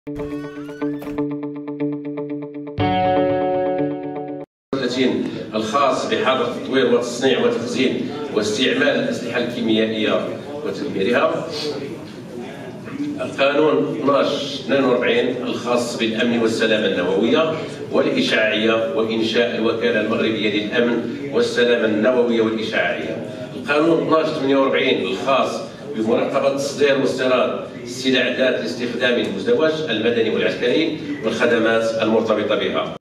الخاص بحظر تطوير وتصنيع وتخزين واستعمال الأسلحة الكيميائية وتدميرها. القانون 1242 الخاص بالأمن والسلامة النووية والإشعاعية وإنشاء الوكالة المغربية للأمن والسلامة النووية والإشعاعية. القانون 1248 الخاص بمراقبة تصدير واستيراد السلع ذات الاستخدام المزدوج المدني والعسكري والخدمات المرتبطة بها.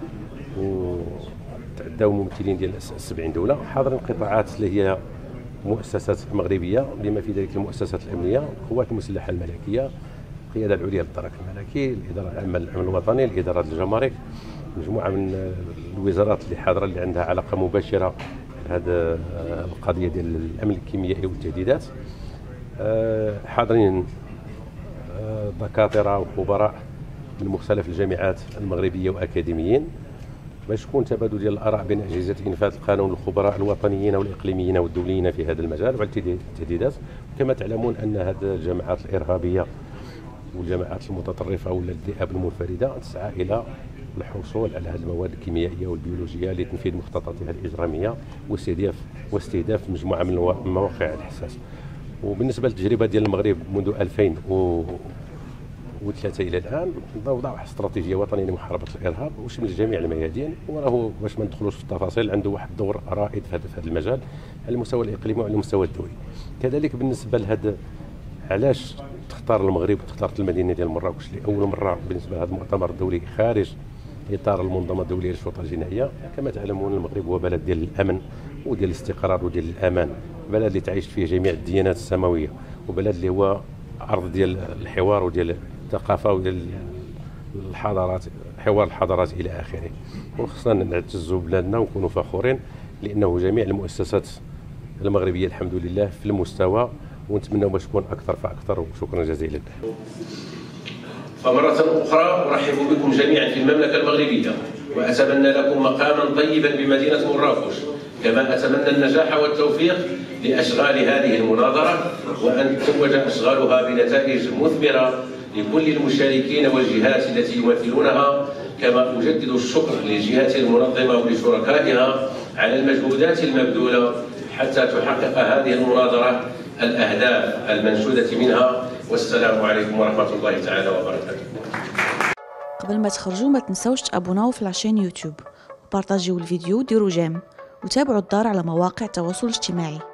تعداو ممثلين ديال 70 دولة حاضرين قطاعات اللي هي مؤسسات مغربية بما في ذلك المؤسسات الأمنية، القوات المسلحة الملكية، القيادة العليا للدرك الملكي، الإدارة العامة للأمن الوطني، الإدارة الجمارك، مجموعة من الوزارات اللي حاضرة اللي عندها علاقة مباشرة بهذه القضية ديال الأمن الكيميائي والتهديدات. حاضرين دكاترة وخبراء من مختلف الجامعات المغربية وأكاديميين باش يكون تبادل ديال الآراء بين أجهزة إنفاذ القانون الخبراء الوطنيين والإقليميين والدوليين في هذا المجال وعلى التهديدات. كما تعلمون أن هذه الجماعات الإرهابية والجماعات المتطرفة ولا الذئاب المنفردة تسعى إلى الحصول على هذه المواد الكيميائية والبيولوجية لتنفيذ مخططاتها الإجرامية واستهداف مجموعة من المواقع الحساسة. وبالنسبة للتجربة ديال المغرب منذ 2003 إلى الآن وضع واحد استراتيجية وطنية لمحاربة الإرهاب وشمل جميع الميادين، وراه باش ما ندخلوش في التفاصيل عنده واحد الدور رائد في هذا المجال على المستوى الإقليمي وعلى المستوى الدولي. كذلك بالنسبة لهذا علاش تختار المغرب وتختارت المدينة ديال مراكش لأول مرة بالنسبة لهذا المؤتمر الدولي خارج إطار المنظمة الدولية للشرطة الجنائية. كما تعلمون المغرب هو بلد ديال الأمن وديال الاستقرار وديال الأمان، بلد اللي تعيش فيه جميع الديانات السماوية، وبلد اللي هو أرض ديال الحوار وديال الثقافة وديال الحضارات، حوار الحضارات إلى آخره. وخصنا نعتزوا بلادنا ونكونوا فخورين لأنه جميع المؤسسات المغربية الحمد لله في المستوى، ونتمنى باش تكون أكثر فأكثر. وشكرا جزيلا. فمرة أخرى أرحب بكم جميعا في المملكة المغربية، وأتمنى لكم مقاما طيبا بمدينة مراكش، كما أتمنى النجاح والتوفيق لأشغال هذه المناظرة، وأن تتوج أشغالها بنتائج مثمرة لكل المشاركين والجهات التي يمثلونها. كما أجدد الشكر للجهات المنظمة ولشركائها على المجهودات المبذولة حتى تحقق هذه المناظرة الأهداف المنشودة منها. والسلام عليكم ورحمة الله تعالى وبركاته. قبل ما تخرجوا ما تنسوش تابوناو في العشان يوتيوب وبارطاجيو الفيديو وديروا جيم وتابعوا الدار على مواقع التواصل الاجتماعي.